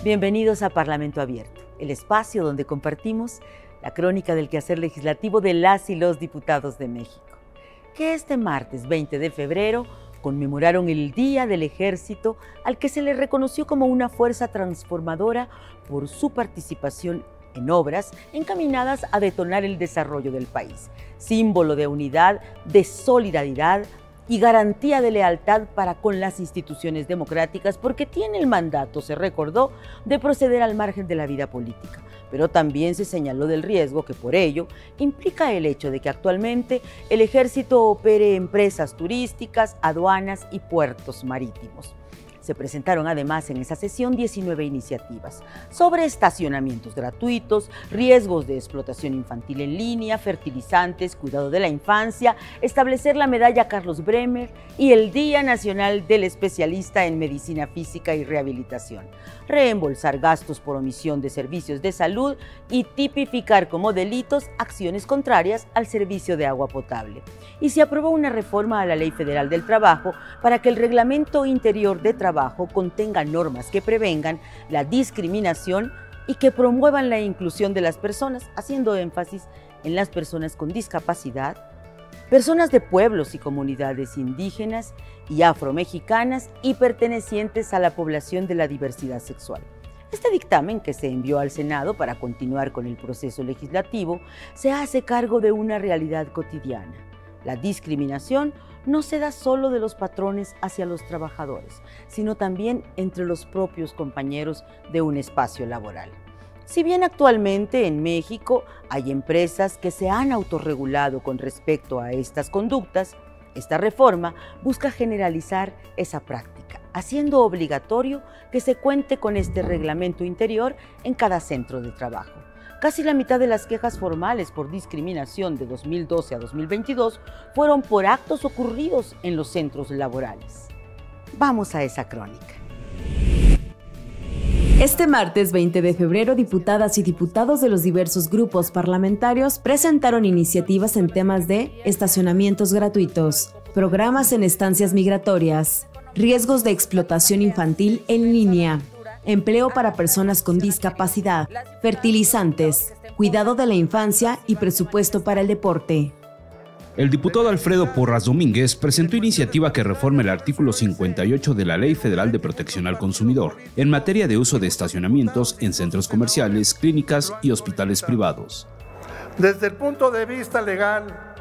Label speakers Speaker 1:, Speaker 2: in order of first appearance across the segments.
Speaker 1: Bienvenidos a Parlamento Abierto, el espacio donde compartimos la crónica del quehacer legislativo de las y los diputados de México, que este martes 20 de febrero conmemoraron el Día del Ejército, al que se le reconoció como una fuerza transformadora por su participación en obras encaminadas a detonar el desarrollo del país, símbolo de unidad, de solidaridad y garantía de lealtad para con las instituciones democráticas, porque tiene el mandato, se recordó, de proceder al margen de la vida política. Pero también se señaló del riesgo que por ello implica el hecho de que actualmente el Ejército opere empresas turísticas, aduanas y puertos marítimos. Se presentaron además en esa sesión 19 iniciativas sobre estacionamientos gratuitos, riesgos de explotación infantil en línea, fertilizantes, cuidado de la infancia, establecer la medalla Carlos Bremer y el Día Nacional del Especialista en Medicina Física y Rehabilitación, reembolsar gastos por omisión de servicios de salud y tipificar como delitos acciones contrarias al servicio de agua potable. Y se aprobó una reforma a la Ley Federal del Trabajo para que el Reglamento Interior de Trabajo contenga normas que prevengan la discriminación y que promuevan la inclusión de las personas, haciendo énfasis en las personas con discapacidad, personas de pueblos y comunidades indígenas y afromexicanas y pertenecientes a la población de la diversidad sexual. Este dictamen, que se envió al Senado para continuar con el proceso legislativo, se hace cargo de una realidad cotidiana. La discriminación no se da solo de los patrones hacia los trabajadores, sino también entre los propios compañeros de un espacio laboral. Si bien actualmente en México hay empresas que se han autorregulado con respecto a estas conductas, esta reforma busca generalizar esa práctica, haciendo obligatorio que se cuente con este reglamento interior en cada centro de trabajo. Casi la mitad de las quejas formales por discriminación de 2012 a 2022 fueron por actos ocurridos en los centros laborales. Vamos a esa crónica.
Speaker 2: Este martes 20 de febrero, diputadas y diputados de los diversos grupos parlamentarios presentaron iniciativas en temas de estacionamientos gratuitos, programas en estancias migratorias, riesgos de explotación infantil en línea, empleo para personas con discapacidad, fertilizantes, cuidado de la infancia y presupuesto para el deporte.
Speaker 3: El diputado Alfredo Porras Domínguez presentó iniciativa que reforma el artículo 58 de la Ley Federal de Protección al Consumidor en materia de uso de estacionamientos en centros comerciales, clínicas y hospitales privados.
Speaker 4: Desde el punto de vista legal,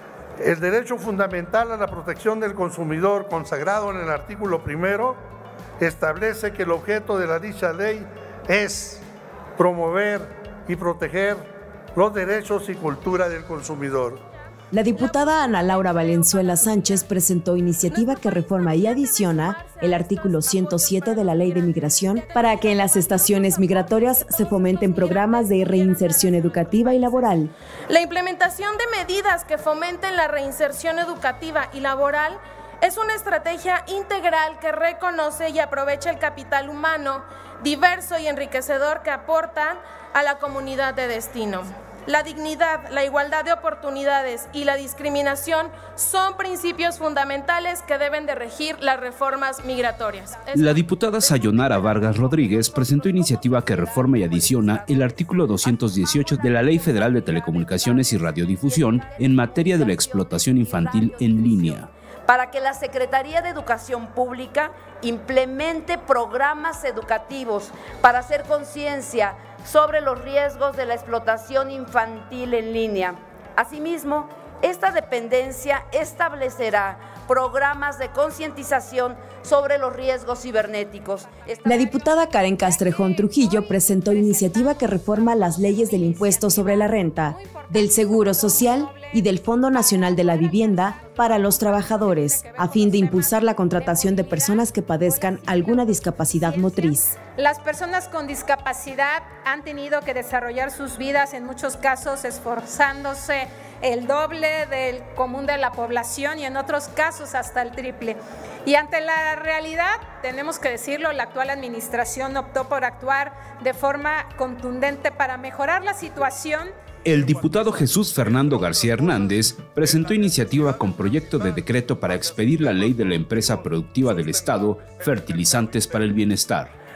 Speaker 4: el derecho fundamental a la protección del consumidor consagrado en el artículo primero establece que el objeto de la dicha ley es promover y proteger los derechos y cultura del consumidor.
Speaker 2: La diputada Ana Laura Valenzuela Sánchez presentó iniciativa que reforma y adiciona el artículo 107 de la Ley de Migración para que en las estaciones migratorias se fomenten programas de reinserción educativa y laboral.
Speaker 5: La implementación de medidas que fomenten la reinserción educativa y laboral es una estrategia integral que reconoce y aprovecha el capital humano diverso y enriquecedor que aportan a la comunidad de destino. La dignidad, la igualdad de oportunidades y la discriminación son principios fundamentales que deben de regir las reformas migratorias.
Speaker 3: La diputada Sayonara Vargas Rodríguez presentó iniciativa que reforma y adiciona el artículo 218 de la Ley Federal de Telecomunicaciones y Radiodifusión en materia de la explotación infantil en línea,
Speaker 6: para que la Secretaría de Educación Pública implemente programas educativos para hacer conciencia sobre los riesgos de la explotación infantil en línea. Asimismo, esta dependencia establecerá programas de concientización sobre los riesgos cibernéticos.
Speaker 2: La diputada Karen Castrejón Trujillo presentó iniciativa que reforma las leyes del impuesto sobre la renta, del Seguro Social y del Fondo Nacional de la Vivienda para los trabajadores, a fin de impulsar la contratación de personas que padezcan alguna discapacidad motriz.
Speaker 7: Las personas con discapacidad han tenido que desarrollar sus vidas, en muchos casos esforzándose el doble del común de la población y en otros casos hasta el triple. Y ante la realidad, tenemos que decirlo, la actual administración optó por actuar de forma contundente para mejorar la situación.
Speaker 3: El diputado Jesús Fernando García Hernández presentó iniciativa con proyecto de decreto para expedir la ley de la empresa productiva del Estado, Fertilizantes para el Bienestar.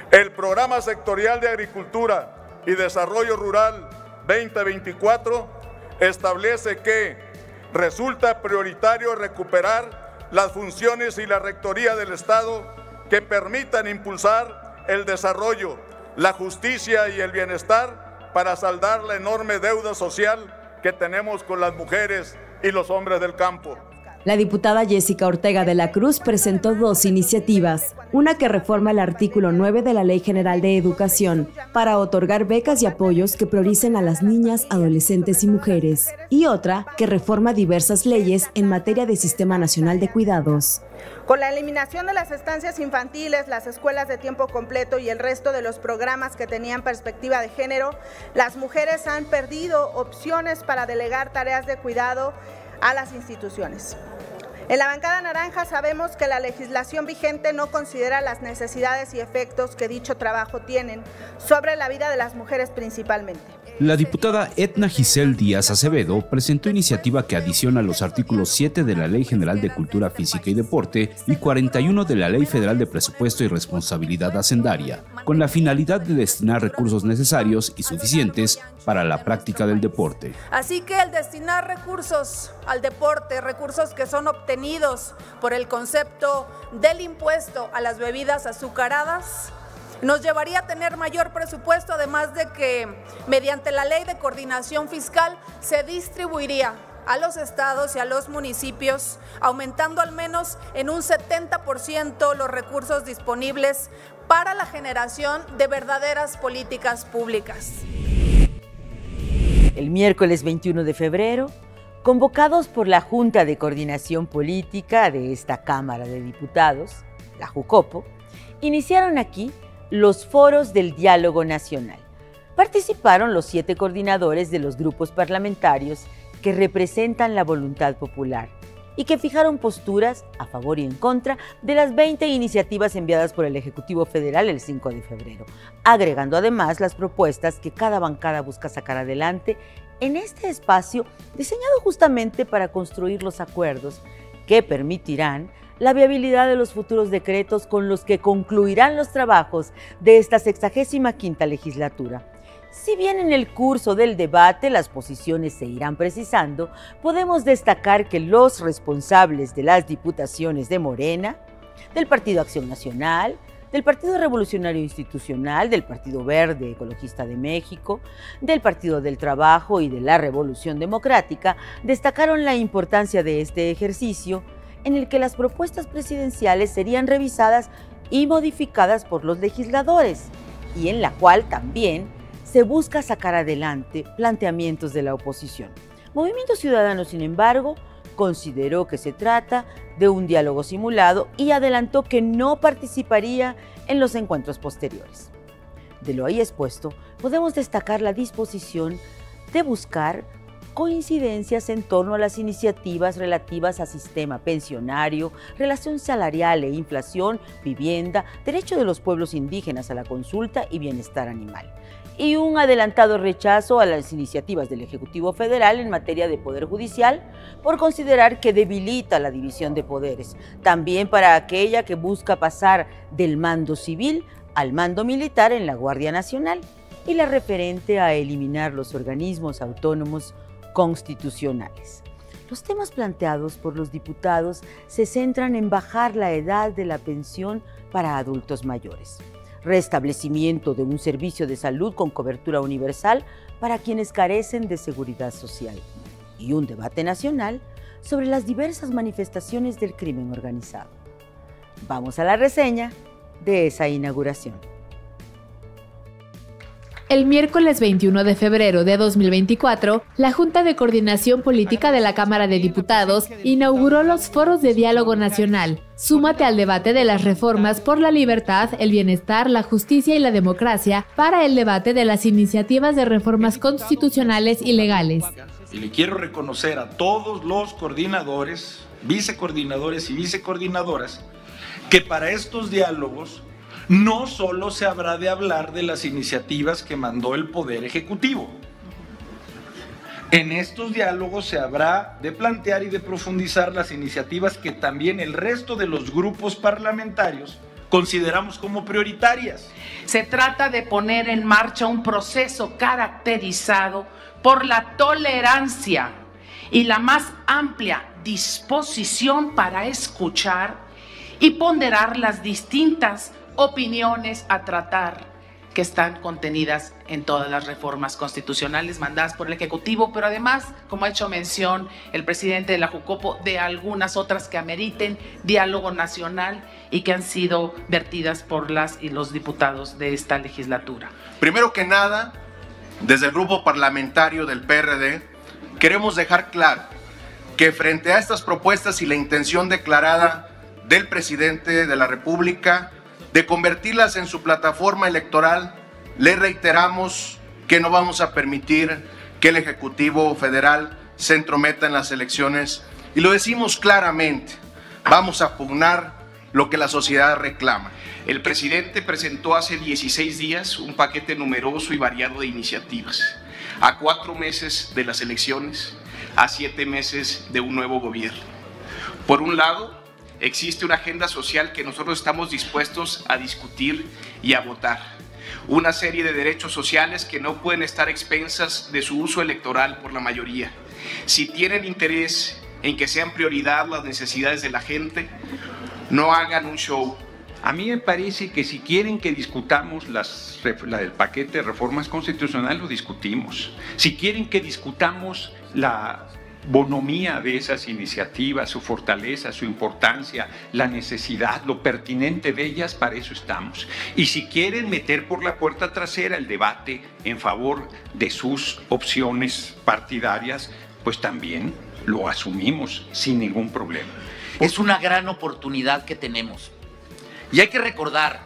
Speaker 8: El Programa Sectorial de Agricultura y Desarrollo Rural 2024 establece que resulta prioritario recuperar las funciones y la rectoría del Estado que permitan impulsar el desarrollo, la justicia y el bienestar para saldar la enorme deuda social que tenemos con las mujeres y los hombres del campo.
Speaker 2: La diputada Jessica Ortega de la Cruz presentó dos iniciativas, una que reforma el artículo 9 de la Ley General de Educación para otorgar becas y apoyos que prioricen a las niñas, adolescentes y mujeres, y otra que reforma diversas leyes en materia de Sistema Nacional de Cuidados.
Speaker 9: Con la eliminación de las estancias infantiles, las escuelas de tiempo completo y el resto de los programas que tenían perspectiva de género, las mujeres han perdido opciones para delegar tareas de cuidado a las instituciones. En la bancada naranja sabemos que la legislación vigente no considera las necesidades y efectos que dicho trabajo tienen sobre la vida de las mujeres principalmente.
Speaker 3: La diputada Edna Giselle Díaz Acevedo presentó iniciativa que adiciona los artículos 7 de la Ley General de Cultura Física y Deporte y 41 de la Ley Federal de Presupuesto y Responsabilidad Hacendaria, con la finalidad de destinar recursos necesarios y suficientes para la práctica del deporte.
Speaker 10: Así que el destinar recursos al deporte, recursos que son obtenidos por el concepto del impuesto a las bebidas azucaradas, nos llevaría a tener mayor presupuesto, además de que mediante la Ley de Coordinación Fiscal se distribuiría a los estados y a los municipios, aumentando al menos en un 70% los recursos disponibles para la generación de verdaderas políticas públicas.
Speaker 1: El miércoles 21 de febrero, convocados por la Junta de Coordinación Política de esta Cámara de Diputados, la JUCOPO, iniciaron aquí los foros del diálogo nacional. Participaron los 7 coordinadores de los grupos parlamentarios que representan la voluntad popular y que fijaron posturas a favor y en contra de las 20 iniciativas enviadas por el Ejecutivo Federal el 5 de febrero, agregando además las propuestas que cada bancada busca sacar adelante en este espacio diseñado justamente para construir los acuerdos que permitirán la viabilidad de los futuros decretos con los que concluirán los trabajos de esta 65ª legislatura. Si bien en el curso del debate las posiciones se irán precisando, podemos destacar que los responsables de las diputaciones de Morena, del Partido Acción Nacional, del Partido Revolucionario Institucional, del Partido Verde Ecologista de México, del Partido del Trabajo y de la Revolución Democrática destacaron la importancia de este ejercicio en el que las propuestas presidenciales serían revisadas y modificadas por los legisladores, y en la cual también se busca sacar adelante planteamientos de la oposición. Movimiento Ciudadano, sin embargo, consideró que se trata de un diálogo simulado y adelantó que no participaría en los encuentros posteriores. De lo ahí expuesto, podemos destacar la disposición de buscar coincidencias en torno a las iniciativas relativas a sistema pensionario, relación salarial e inflación, vivienda, derecho de los pueblos indígenas a la consulta y bienestar animal. Y un adelantado rechazo a las iniciativas del Ejecutivo Federal en materia de Poder Judicial por considerar que debilita la división de poderes, también para aquella que busca pasar del mando civil al mando militar en la Guardia Nacional y la referente a eliminar los organismos autónomos constitucionales. Los temas planteados por los diputados se centran en bajar la edad de la pensión para adultos mayores, restablecimiento de un servicio de salud con cobertura universal para quienes carecen de seguridad social y un debate nacional sobre las diversas manifestaciones del crimen organizado. Vamos a la reseña de esa inauguración.
Speaker 11: El miércoles 21 de febrero de 2024, la Junta de Coordinación Política de la Cámara de Diputados inauguró los foros de diálogo nacional. Súmate al debate de las reformas por la libertad, el bienestar, la justicia y la democracia para el debate de las iniciativas de reformas constitucionales y legales.
Speaker 12: Y le quiero reconocer a todos los coordinadores, vicecoordinadores y vicecoordinadoras que para estos diálogos no solo se habrá de hablar de las iniciativas que mandó el Poder Ejecutivo. En estos diálogos se habrá de plantear y de profundizar las iniciativas que también el resto de los grupos parlamentarios consideramos como prioritarias.
Speaker 13: Se trata de poner en marcha un proceso caracterizado por la tolerancia y la más amplia disposición para escuchar y ponderar las distintas opiniones a tratar que están contenidas en todas las reformas constitucionales mandadas por el Ejecutivo, pero además, como ha hecho mención el presidente de la Jucopo, de algunas otras que ameriten diálogo nacional y que han sido vertidas por las y los diputados de esta legislatura.
Speaker 14: Primero que nada, desde el grupo parlamentario del PRD, queremos dejar claro que frente a estas propuestas y la intención declarada del presidente de la República de convertirlas en su plataforma electoral, le reiteramos que no vamos a permitir que el Ejecutivo Federal se entrometa en las elecciones y lo decimos claramente, vamos a pugnar lo que la sociedad reclama.
Speaker 15: El presidente presentó hace 16 días un paquete numeroso y variado de iniciativas, a 4 meses de las elecciones, a 7 meses de un nuevo gobierno. Por un lado, existe una agenda social que nosotros estamos dispuestos a discutir y a votar. Una serie de derechos sociales que no pueden estar a expensas de su uso electoral por la mayoría. Si tienen interés en que sean prioridad las necesidades de la gente, no hagan un show.
Speaker 16: A mí me parece que si quieren que discutamos el paquete de reformas constitucionales, lo discutimos. Si quieren que discutamos la bonomía de esas iniciativas, su fortaleza, su importancia, la necesidad, lo pertinente de ellas, para eso estamos. Y si quieren meter por la puerta trasera el debate en favor de sus opciones partidarias, pues también lo asumimos sin ningún problema.
Speaker 17: Es una gran oportunidad que tenemos y hay que recordar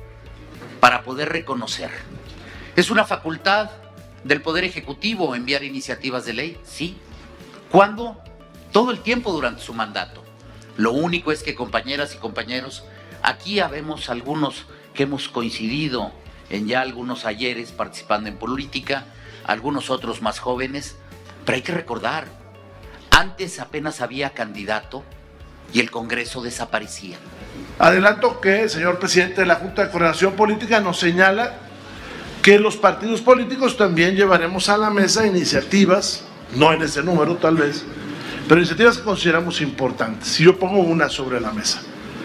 Speaker 17: para poder reconocer. Es una facultad del Poder Ejecutivo enviar iniciativas de ley, sí. ¿Cuándo? Todo el tiempo durante su mandato. Lo único es que, compañeras y compañeros, aquí habemos algunos que hemos coincidido en ya algunos ayeres participando en política, algunos otros más jóvenes, pero hay que recordar, antes apenas había candidato y el Congreso desaparecía.
Speaker 18: Adelanto que, señor presidente de la Junta de Coordinación Política, nos señala que los partidos políticos también llevaremos a la mesa iniciativas, no en ese número tal vez, pero iniciativas que consideramos importantes. Si yo pongo una sobre la mesa,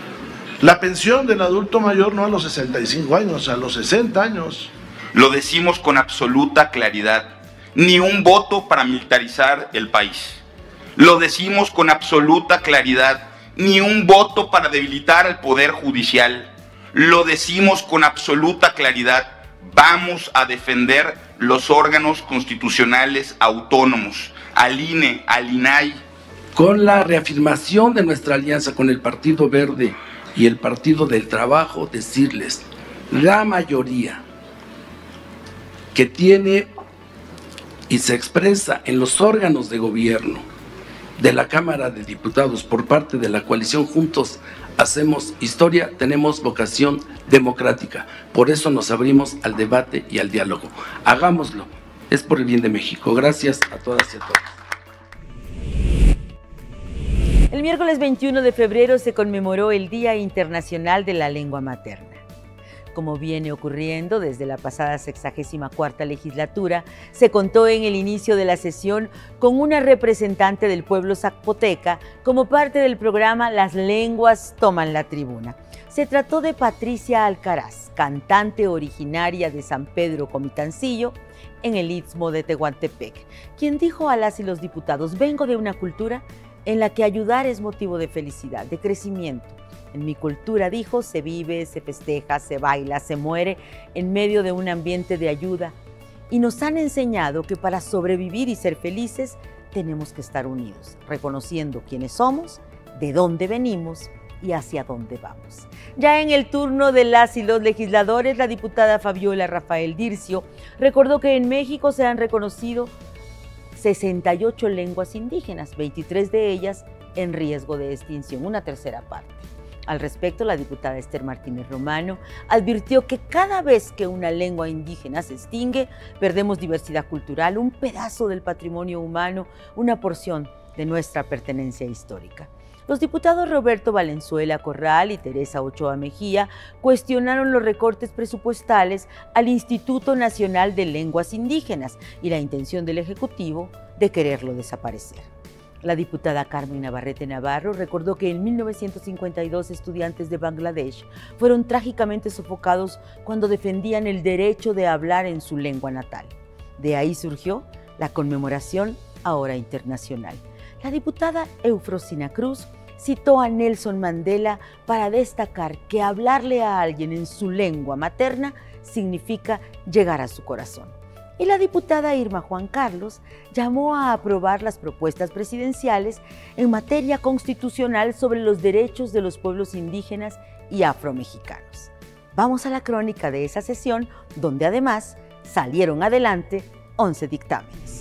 Speaker 18: la pensión del adulto mayor no a los 65 años, a los 60 años.
Speaker 19: Lo decimos con absoluta claridad, ni un voto para militarizar el país. Lo decimos con absoluta claridad, ni un voto para debilitar al Poder Judicial. Lo decimos con absoluta claridad, vamos a defender los órganos constitucionales autónomos, al INE, al INAI.
Speaker 20: Con la reafirmación de nuestra alianza con el Partido Verde y el Partido del Trabajo, decirles, la mayoría que tiene y se expresa en los órganos de gobierno de la Cámara de Diputados por parte de la coalición Juntos Hacemos Historia, tenemos vocación democrática. Por eso nos abrimos al debate y al diálogo. Hagámoslo. Es por el bien de México. Gracias a todas y a todos.
Speaker 1: El miércoles 21 de febrero se conmemoró el Día Internacional de la Lengua Materna. Como viene ocurriendo desde la pasada 64ª legislatura, se contó en el inicio de la sesión con una representante del pueblo zapoteca como parte del programa Las Lenguas Toman la Tribuna. Se trató de Patricia Alcaraz, cantante originaria de San Pedro Comitancillo, en el Istmo de Tehuantepec, quien dijo a las y los diputados: vengo de una cultura en la que ayudar es motivo de felicidad, de crecimiento. En mi cultura, dijo, se vive, se festeja, se baila, se muere en medio de un ambiente de ayuda. Y nos han enseñado que para sobrevivir y ser felices tenemos que estar unidos, reconociendo quiénes somos, de dónde venimos y hacia dónde vamos. Ya en el turno de las y los legisladores, la diputada Fabiola Rafael Dircio recordó que en México se han reconocido 68 lenguas indígenas, 23 de ellas en riesgo de extinción, una tercera parte. Al respecto, la diputada Esther Martínez Romano advirtió que cada vez que una lengua indígena se extingue, perdemos diversidad cultural, un pedazo del patrimonio humano, una porción de nuestra pertenencia histórica. Los diputados Roberto Valenzuela Corral y Teresa Ochoa Mejía cuestionaron los recortes presupuestales al Instituto Nacional de Lenguas Indígenas y la intención del Ejecutivo de quererlo desaparecer. La diputada Carmen Navarrete Navarro recordó que en 1952 estudiantes de Bangladesh fueron trágicamente sofocados cuando defendían el derecho de hablar en su lengua natal. De ahí surgió la conmemoración ahora internacional. La diputada Eufrosina Cruz citó a Nelson Mandela para destacar que hablarle a alguien en su lengua materna significa llegar a su corazón. Y la diputada Irma Juan Carlos llamó a aprobar las propuestas presidenciales en materia constitucional sobre los derechos de los pueblos indígenas y afromexicanos. Vamos a la crónica de esa sesión, donde además salieron adelante 11 dictámenes.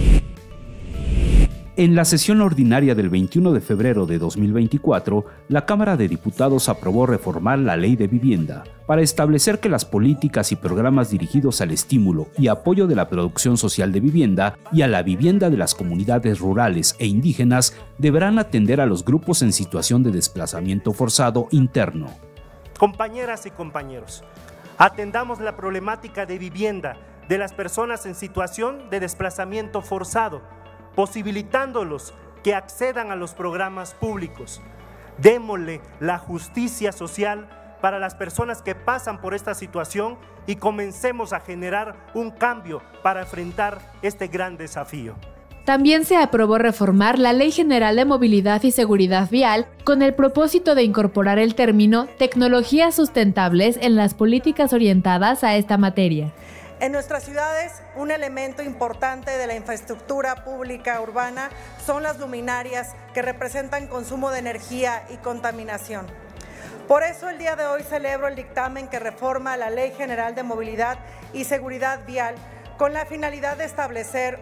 Speaker 3: En la sesión ordinaria del 21 de febrero de 2024, la Cámara de Diputados aprobó reformar la Ley de Vivienda para establecer que las políticas y programas dirigidos al estímulo y apoyo de la producción social de vivienda y a la vivienda de las comunidades rurales e indígenas deberán atender a los grupos en situación de desplazamiento forzado interno.
Speaker 21: Compañeras y compañeros, atendamos la problemática de vivienda de las personas en situación de desplazamiento forzado, posibilitándolos que accedan a los programas públicos. Démosle la justicia social para las personas que pasan por esta situación y comencemos a generar un cambio para enfrentar este gran desafío.
Speaker 11: También se aprobó reformar la Ley General de Movilidad y Seguridad Vial con el propósito de incorporar el término tecnologías sustentables en las políticas orientadas a esta materia.
Speaker 22: En nuestras ciudades, un elemento importante de la infraestructura pública urbana son las luminarias que representan consumo de energía y contaminación. Por eso el día de hoy celebro el dictamen que reforma la Ley General de Movilidad y Seguridad Vial con la finalidad de establecer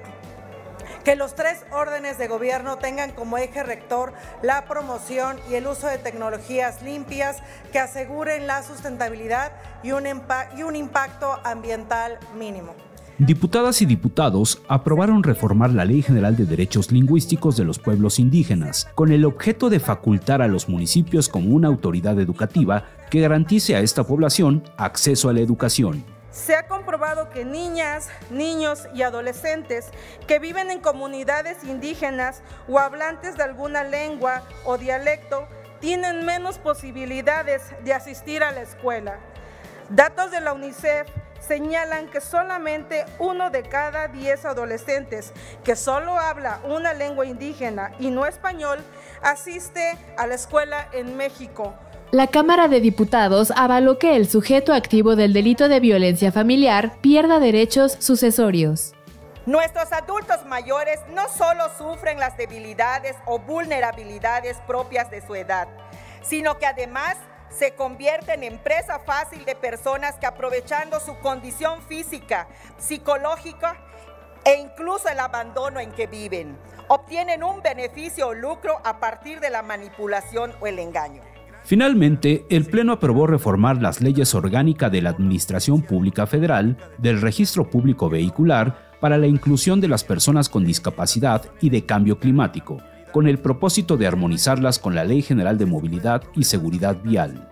Speaker 22: que los 3 órdenes de gobierno tengan como eje rector la promoción y el uso de tecnologías limpias que aseguren la sustentabilidad y un impacto ambiental mínimo.
Speaker 3: Diputadas y diputados aprobaron reformar la Ley General de Derechos Lingüísticos de los Pueblos Indígenas, con el objeto de facultar a los municipios como una autoridad educativa que garantice a esta población acceso a la educación.
Speaker 9: Se ha comprobado que niñas, niños y adolescentes que viven en comunidades indígenas o hablantes de alguna lengua o dialecto tienen menos posibilidades de asistir a la escuela. Datos de la UNICEF señalan que solamente 1 de cada 10 adolescentes que solo habla una lengua indígena y no español asiste a la escuela en México.
Speaker 11: La Cámara de Diputados avaló que el sujeto activo del delito de violencia familiar pierda derechos sucesorios.
Speaker 23: Nuestros adultos mayores no solo sufren las debilidades o vulnerabilidades propias de su edad, sino que además se convierten en presa fácil de personas que, aprovechando su condición física, psicológica e incluso el abandono en que viven, obtienen un beneficio o lucro a partir de la manipulación o el engaño.
Speaker 3: Finalmente, el Pleno aprobó reformar las leyes orgánicas de la Administración Pública Federal, del Registro Público Vehicular, para la inclusión de las personas con discapacidad y de cambio climático, con el propósito de armonizarlas con la Ley General de Movilidad y Seguridad Vial.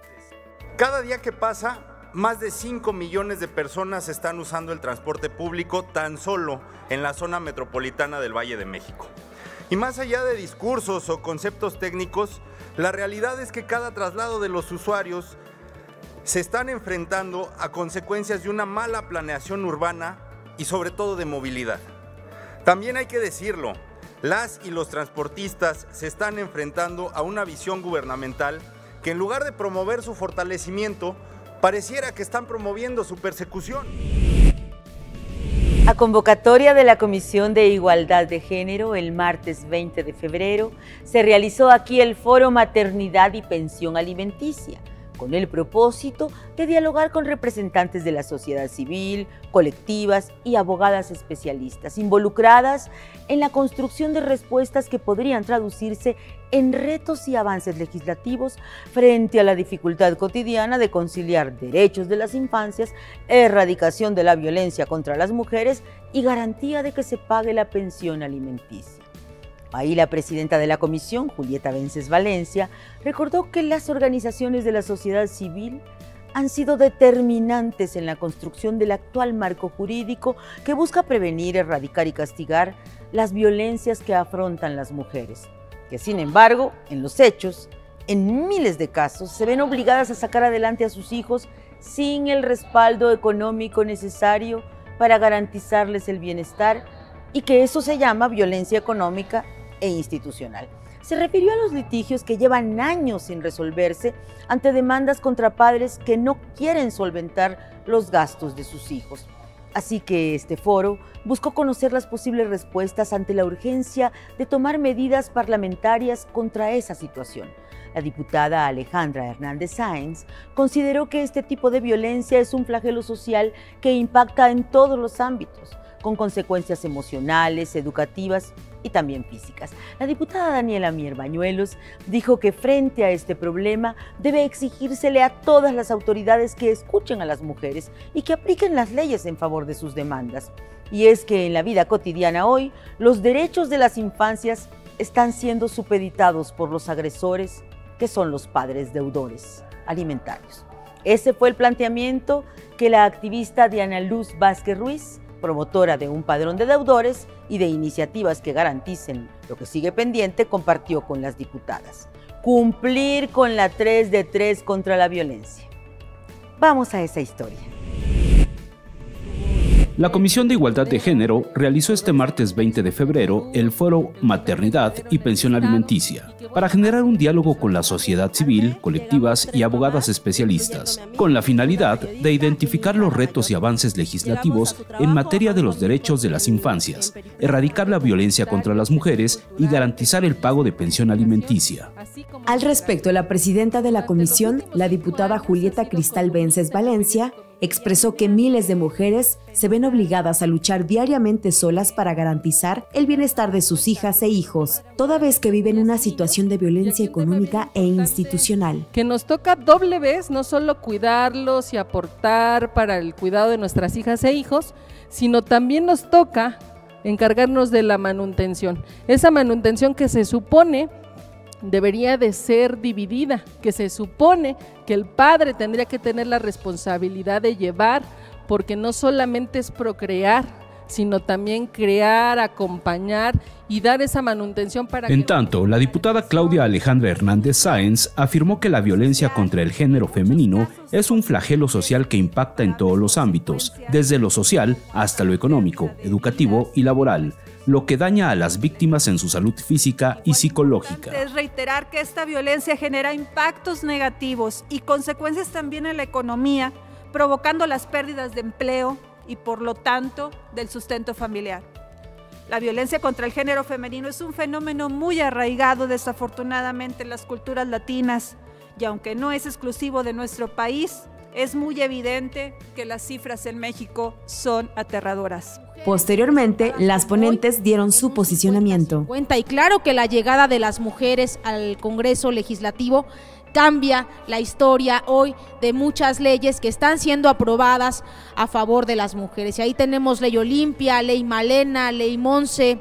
Speaker 24: Cada día que pasa, más de 5 millones de personas están usando el transporte público tan solo en la zona metropolitana del Valle de México. Y más allá de discursos o conceptos técnicos, la realidad es que cada traslado de los usuarios se están enfrentando a consecuencias de una mala planeación urbana y sobre todo de movilidad. También hay que decirlo, las y los transportistas se están enfrentando a una visión gubernamental que en lugar de promover su fortalecimiento, pareciera que están promoviendo su persecución.
Speaker 1: A convocatoria de la Comisión de Igualdad de Género, el martes 20 de febrero, se realizó aquí el Foro Maternidad y Pensión Alimenticia, con el propósito de dialogar con representantes de la sociedad civil, colectivas y abogadas especialistas involucradas en la construcción de respuestas que podrían traducirse en retos y avances legislativos frente a la dificultad cotidiana de conciliar derechos de las infancias, erradicación de la violencia contra las mujeres y garantía de que se pague la pensión alimenticia. Ahí la presidenta de la comisión, Julieta Vences Valencia, recordó que las organizaciones de la sociedad civil han sido determinantes en la construcción del actual marco jurídico que busca prevenir, erradicar y castigar las violencias que afrontan las mujeres, que sin embargo, en los hechos, en miles de casos, se ven obligadas a sacar adelante a sus hijos sin el respaldo económico necesario para garantizarles el bienestar, y que eso se llama violencia económica e institucional. Se refirió a los litigios que llevan años sin resolverse ante demandas contra padres que no quieren solventar los gastos de sus hijos. Así que este foro buscó conocer las posibles respuestas ante la urgencia de tomar medidas parlamentarias contra esa situación. La diputada Alejandra Hernández Sáenz consideró que este tipo de violencia es un flagelo social que impacta en todos los ámbitos, con consecuencias emocionales, educativas y también físicas. La diputada Daniela Mier Bañuelos dijo que frente a este problema debe exigírsele a todas las autoridades que escuchen a las mujeres y que apliquen las leyes en favor de sus demandas. Y es que en la vida cotidiana hoy, los derechos de las infancias están siendo supeditados por los agresores, que son los padres deudores alimentarios. Ese fue el planteamiento que la activista Diana Luz Vázquez Ruiz, promotora de un padrón de deudores y de iniciativas que garanticen lo que sigue pendiente, compartió con las diputadas. Cumplir con la 3 de 3 contra la violencia. Vamos a esa historia.
Speaker 3: La Comisión de Igualdad de Género realizó este martes 20 de febrero el foro Maternidad y Pensión Alimenticia para generar un diálogo con la sociedad civil, colectivas y abogadas especialistas, con la finalidad de identificar los retos y avances legislativos en materia de los derechos de las infancias, erradicar la violencia contra las mujeres y garantizar el pago de pensión alimenticia.
Speaker 2: Al respecto, la presidenta de la comisión, la diputada Julieta Cristal Vences Valencia, expresó que miles de mujeres se ven obligadas a luchar diariamente solas para garantizar el bienestar de sus hijas e hijos, toda vez que viven una situación de violencia económica e institucional.
Speaker 4: Que nos toca doble vez, no solo cuidarlos y aportar para el cuidado de nuestras hijas e hijos, sino también nos toca encargarnos de la manutención. Esa manutención que se supone debería de ser dividida, que se supone que el padre tendría que tener la responsabilidad de llevar, porque no solamente es procrear, sino también crear, acompañar y dar esa manutención para
Speaker 3: En tanto, la diputada Claudia Alejandra Hernández Sáenz afirmó que la violencia contra el género femenino es un flagelo social que impacta en todos los ámbitos, desde lo social hasta lo económico, educativo y laboral, lo que daña a las víctimas en su salud física y psicológica.
Speaker 5: Es reiterar que esta violencia genera impactos negativos y consecuencias también en la economía, provocando las pérdidas de empleo y por lo tanto del sustento familiar. La violencia contra el género femenino es un fenómeno muy arraigado desafortunadamente en las culturas latinas y aunque no es exclusivo de nuestro país, es muy evidente que las cifras en México son aterradoras.
Speaker 2: Posteriormente, las ponentes dieron su posicionamiento.
Speaker 6: Y claro que la llegada de las mujeres al Congreso Legislativo cambia la historia hoy de muchas leyes que están siendo aprobadas a favor de las mujeres. Y ahí tenemos Ley Olimpia, Ley Malena, Ley Monse,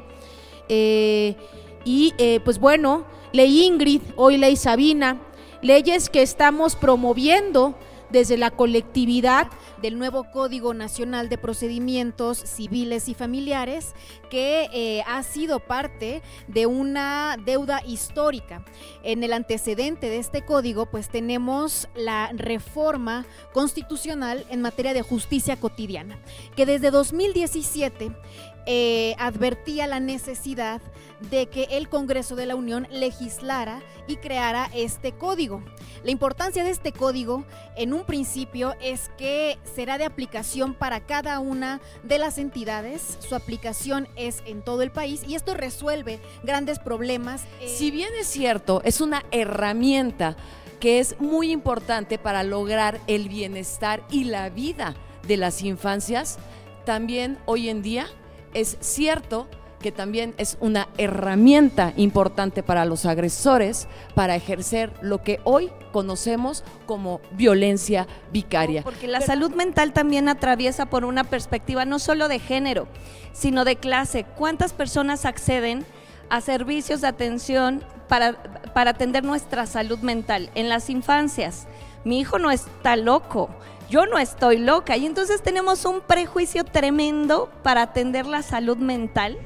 Speaker 6: pues bueno, Ley Ingrid, hoy Ley Sabina, leyes que estamos promoviendo desde la colectividad
Speaker 7: del nuevo Código Nacional de Procedimientos Civiles y Familiares, que ha sido parte de una deuda histórica. En el antecedente de este código, pues tenemos la reforma constitucional en materia de justicia cotidiana, que desde 2017 advertía la necesidad de que el Congreso de la Unión legislara y creara este código. La importancia de este código en un principio es que será de aplicación para cada una de las entidades, su aplicación es en todo el país y esto resuelve grandes problemas.
Speaker 25: Si bien es cierto, es una herramienta que es muy importante para lograr el bienestar y la vida de las infancias, también hoy en día es cierto que también es una herramienta importante para los agresores para ejercer lo que hoy conocemos como violencia vicaria.
Speaker 26: Porque la salud mental también atraviesa por una perspectiva no solo de género, sino de clase. ¿Cuántas personas acceden a servicios de atención para atender nuestra salud mental en las infancias. Mi hijo no está loco, yo no estoy loca, y entonces tenemos un prejuicio tremendo para atender la salud mental.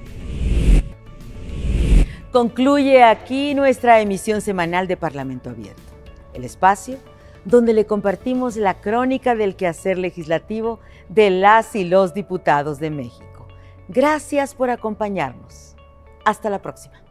Speaker 1: Concluye aquí nuestra emisión semanal de Parlamento Abierto, el espacio donde le compartimos la crónica del quehacer legislativo de las y los diputados de México. Gracias por acompañarnos. Hasta la próxima.